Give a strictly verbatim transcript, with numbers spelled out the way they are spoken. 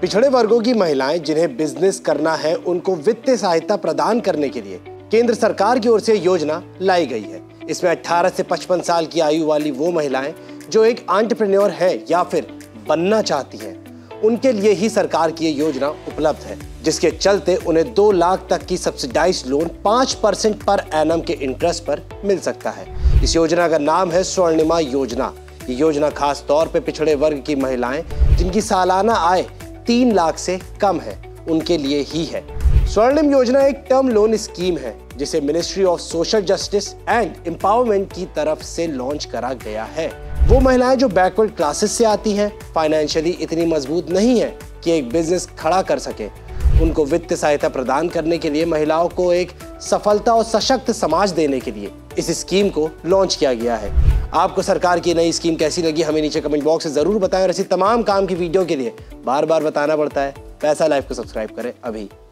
पिछड़े वर्गों की महिलाएं जिन्हें बिजनेस करना है, उनको वित्तीय सहायता प्रदान करने के लिए केंद्र सरकार की ओर से योजना लाई गई है। इसमें अठारह से पचपन साल की आयु वाली वो महिलाएं जो एक एंटरप्रेन्योर है या फिर बनना चाहती हैं, उनके लिए ही सरकार की ये योजना उपलब्ध है, जिसके चलते उन्हें दो लाख तक की सब्सिडाइज्ड लोन पाँच परसेंट पर एनम के इंटरेस्ट पर मिल सकता है। इस योजना का नाम है स्वर्णिमा योजना। ये योजना खास तौर पे पिछड़े वर्ग की महिलाएं जिनकी सालाना आय तीन लाख से कम है, उनके लिए ही है। स्वर्णिम योजना एक टर्म लोन स्कीम है जिसे Ministry of Social Justice and Empowerment की तरफ से लॉन्च करा गया है। वो महिलाएं जो बैकवर्ड क्लासेस से आती हैं, फाइनेंशियली इतनी मजबूत नहीं है कि एक बिजनेस खड़ा कर सके, उनको वित्तीय सहायता प्रदान करने के लिए महिलाओं को एक सफलता और सशक्त समाज देने के लिए इस स्कीम को लॉन्च किया गया है। आपको सरकार की नई स्कीम कैसी लगी, हमें नीचे कमेंट बॉक्स में जरूर बताएं। और ऐसी तमाम काम की वीडियो के लिए बार बार बताना पड़ता है, पैसा लाइव को सब्सक्राइब करें अभी।